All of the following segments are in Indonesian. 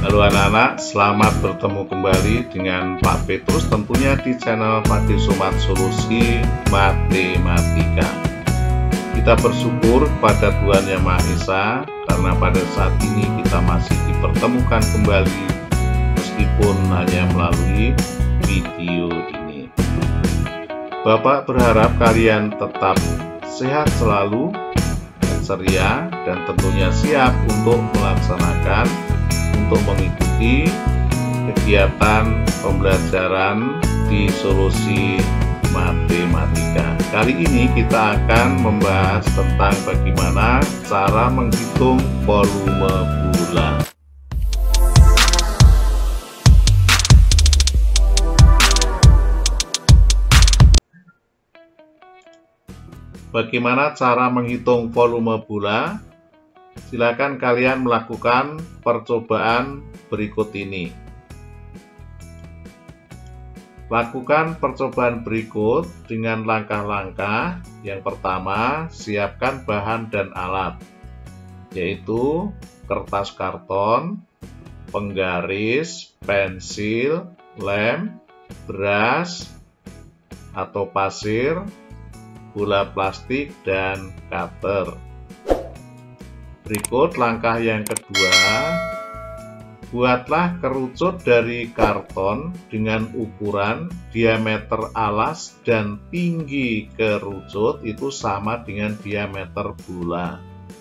Halo anak-anak, selamat bertemu kembali dengan Pak Petrus tentunya di channel Pak Somat Solusi Matematika. Kita bersyukur kepada Tuhan Yang Maha Esa karena pada saat ini kita masih dipertemukan kembali meskipun hanya melalui video ini. Bapak berharap kalian tetap sehat selalu, ceria, dan tentunya siap untuk mengikuti kegiatan pembelajaran di Solusi Matematika. Kali ini kita akan membahas tentang bagaimana cara menghitung volume bulan. Bagaimana cara menghitung volume bola? Silakan kalian melakukan percobaan berikut ini. Lakukan percobaan berikut dengan langkah-langkah. Yang pertama, siapkan bahan dan alat, yaitu kertas karton, penggaris, pensil, lem, beras atau pasir, bola plastik, dan cutter. Berikut langkah yang kedua, buatlah kerucut dari karton dengan ukuran diameter alas dan tinggi kerucut itu sama dengan diameter bola.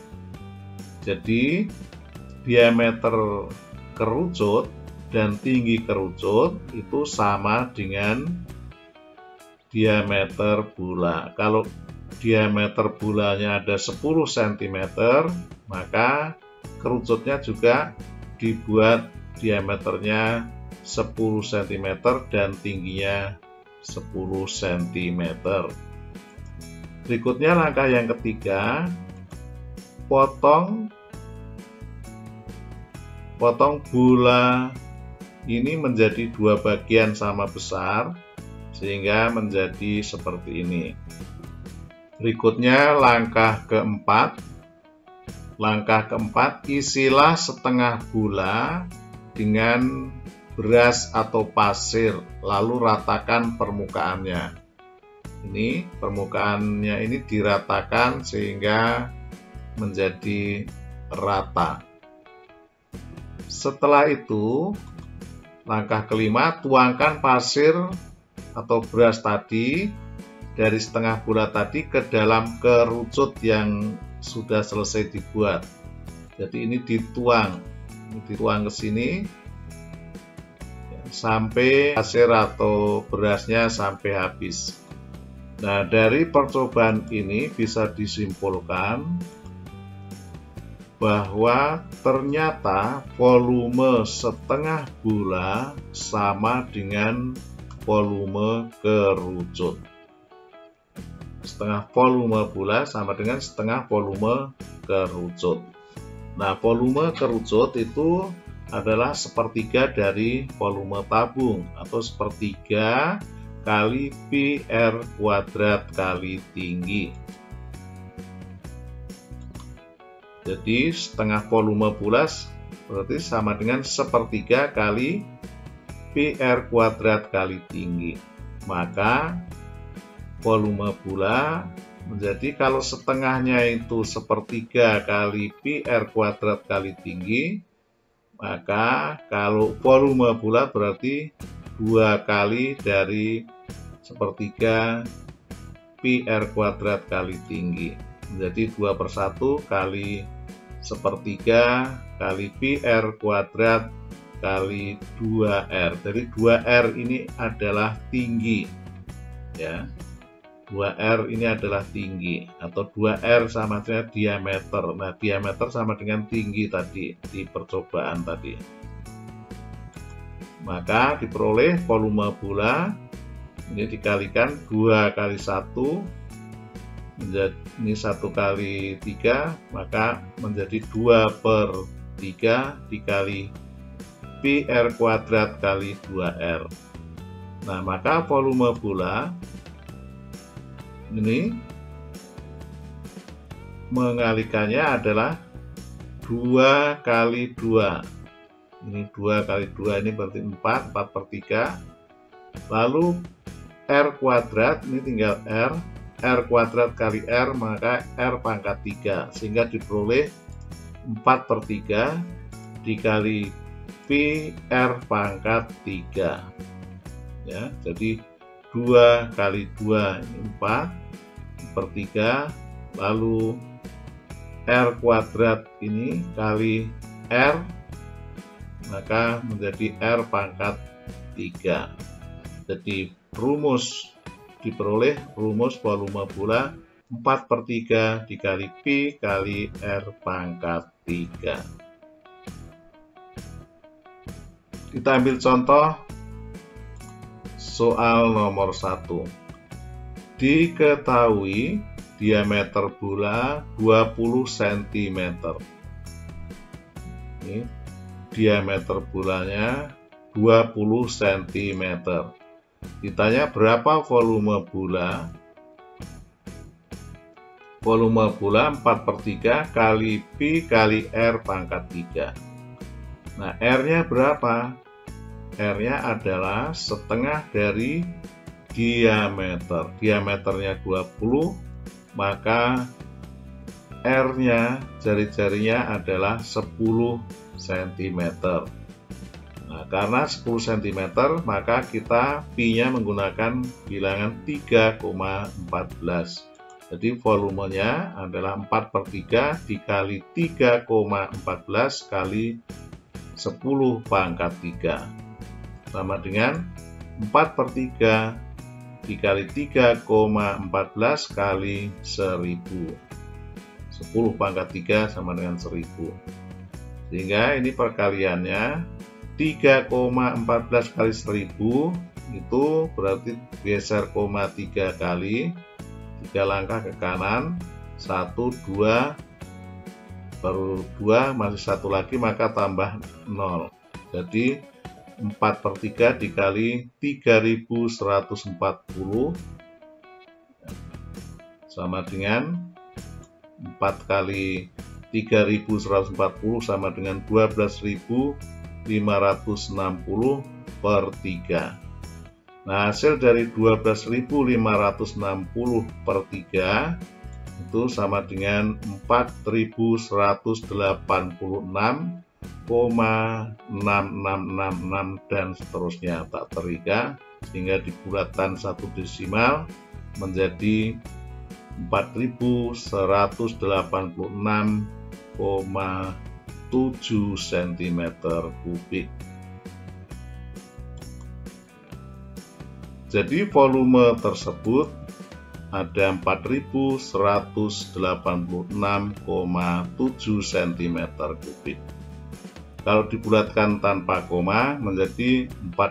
Jadi diameter kerucut dan tinggi kerucut itu sama dengan diameter bola. Kalau diameter bolanya ada 10 cm, maka kerucutnya juga dibuat diameternya 10 cm dan tingginya 10 cm. Berikutnya langkah yang ketiga, potong bola ini menjadi dua bagian sama besar sehingga menjadi seperti ini. Berikutnya langkah keempat. Langkah keempat, isilah setengah bola dengan beras atau pasir, lalu ratakan permukaannya. Ini permukaannya ini diratakan sehingga menjadi rata. Setelah itu, langkah kelima, tuangkan pasir atau beras tadi dari setengah bola tadi ke dalam kerucut yang sudah selesai dibuat. Jadi ini dituang ke sini sampai pasir atau berasnya sampai habis. Nah, dari percobaan ini bisa disimpulkan bahwa ternyata volume setengah bola sama dengan volume kerucut. Setengah volume bola sama dengan setengah volume kerucut. Nah, volume kerucut itu adalah sepertiga dari volume tabung atau sepertiga kali pi r kuadrat kali tinggi. Jadi setengah volume bola berarti sama dengan sepertiga kali pi r kuadrat kali tinggi. Maka volume bola menjadi kalau setengahnya itu sepertiga kali pi r kuadrat kali tinggi, maka kalau volume bola berarti 2 kali dari sepertiga pi r kuadrat kali tinggi. Menjadi 2/1 kali sepertiga kali pi r kuadrat kali 2r. Jadi 2r ini adalah tinggi, ya. 2R ini adalah tinggi, atau 2R sama dengan diameter. Nah, diameter sama dengan tinggi tadi di percobaan tadi. Maka diperoleh volume bola ini dikalikan 2 kali 1 menjadi ini 1 kali 3, maka menjadi 2/3 dikali pi r kuadrat kali 2R. Nah, maka volume bola ini mengalikannya adalah 2 kali 2. Ini 2 kali 2 ini berarti 4 per 3. Lalu R kuadrat, ini tinggal R kuadrat kali R, maka R pangkat 3, sehingga diperoleh 4 per 3 dikali Pi R pangkat 3. Ya, jadi 2 kali 2 ini 4 per 3, lalu R kuadrat ini kali R, maka menjadi R pangkat 3. Jadi rumus diperoleh, rumus volume bola 4 per 3 dikali Pi kali R pangkat 3. Kita ambil contoh soal nomor 1. Diketahui diameter bola 20 cm. Ini diameter bolanya 20 cm. Ditanya berapa volume bola? Volume bola 4 per 3 kali Pi kali R pangkat 3. Nah, R-nya berapa? R-nya adalah setengah dari diameter. Diameternya 20, maka R-nya, jari-jarinya adalah 10 cm. Nah, karena 10 cm, maka kita Pi-nya menggunakan bilangan 3,14. Jadi volumenya adalah 4 per 3 dikali 3,14 kali 10 pangkat 3. Sama dengan 4 per 3 dikali 3,14 kali 1000. 10 pangkat 3 sama dengan 1000. Sehingga ini perkaliannya 3,14 kali 1000 itu berarti geser koma 3 kali, 3 langkah ke kanan, 1, 2, baru 2, masih 1 lagi, maka tambah 0. Jadi 4 per 3 dikali 3140 sama dengan 4 kali 3140 sama dengan 12.560 per 3. Nah, hasil dari 12.560 per 3 itu sama dengan 4.186,6666 dan seterusnya, tak terikat, sehingga dibulatkan 1 desimal menjadi 4.186,7 cm kubik. Jadi volume tersebut ada 4.186,7 cm kubik. Kalau dibulatkan tanpa koma menjadi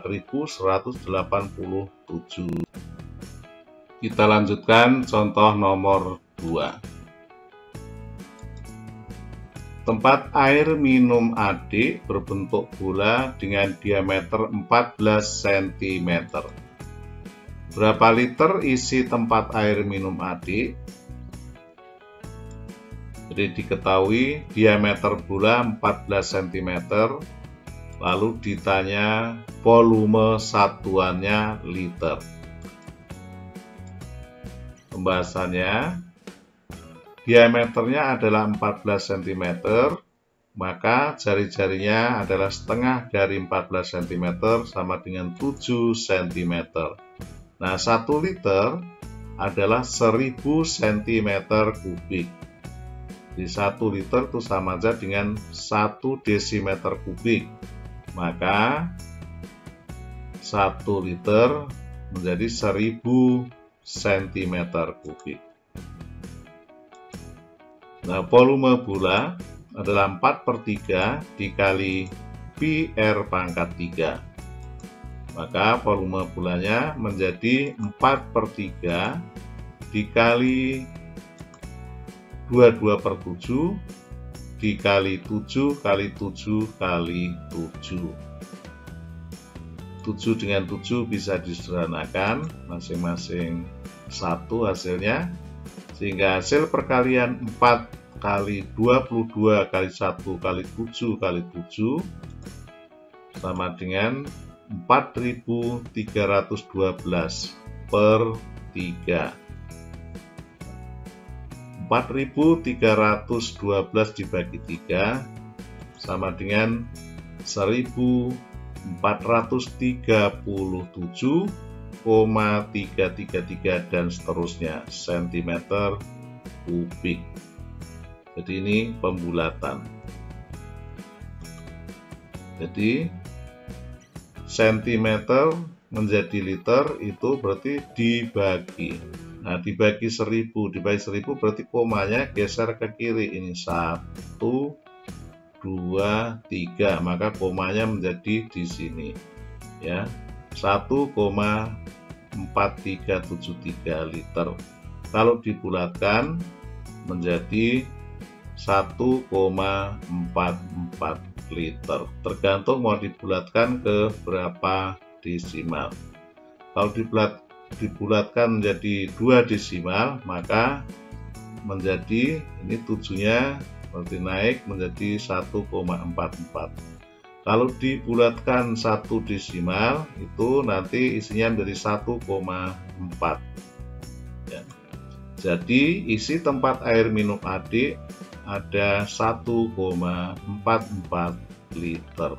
4.187. Kita lanjutkan contoh nomor 2. Tempat air minum adik berbentuk bola dengan diameter 14 cm. Berapa liter isi tempat air minum adik? Jadi diketahui diameter bola 14 cm, lalu ditanya volume satuannya liter. Pembahasannya, diameternya adalah 14 cm, maka jari-jarinya adalah setengah dari 14 cm sama dengan 7 cm. Nah, 1 liter adalah 1000 cm kubik. Di 1 liter itu sama aja dengan 1 desimeter kubik. Maka 1 liter menjadi 1000 cm kubik. Nah, volume bola adalah 4 per 3 dikali Pi R pangkat 3. Maka volume bolanya menjadi 4 per 3 dikali 22 per 7 dikali 7 kali 7 kali 7. 7 dengan 7 bisa disederhanakan, masing-masing 1 hasilnya, sehingga hasil perkalian 4 kali 22 kali 1 kali 7 kali 7 sama dengan 4.312 per 3. 4.312 dibagi 3 sama dengan 1.437,333 dan seterusnya cm kubik. Jadi ini pembulatan. Jadi cm menjadi liter itu berarti dibagi. Nah, dibagi 1000 berarti komanya geser ke kiri. Ini 1, 2, 3. Maka komanya menjadi di sini. Ya. 1,4373 liter. Kalau dibulatkan menjadi 1,44 liter. Tergantung mau dibulatkan ke berapa desimal. Kalau dibulatkan menjadi 2 desimal, maka menjadi ini 7-nya berarti naik menjadi 1,44. Kalau dibulatkan 1 desimal, itu nanti isinya menjadi 1,4. Ya. Jadi isi tempat air minum adik ada 1,44 liter.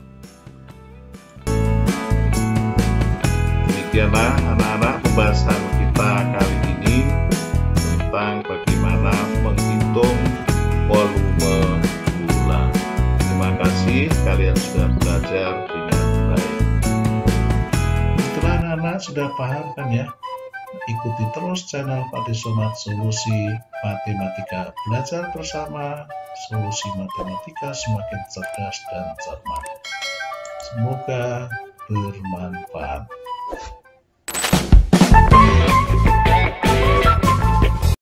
Demikianlah anak-anak pembahasan kita kali ini tentang bagaimana menghitung volume gula. Terima kasih kalian sudah belajar dengan baik. Setelah anak-anak sudah paham kan ya? Ikuti terus channel Pak De Somad Solusi Matematika, belajar bersama, solusi matematika semakin cerdas dan cermat. Semoga bermanfaat.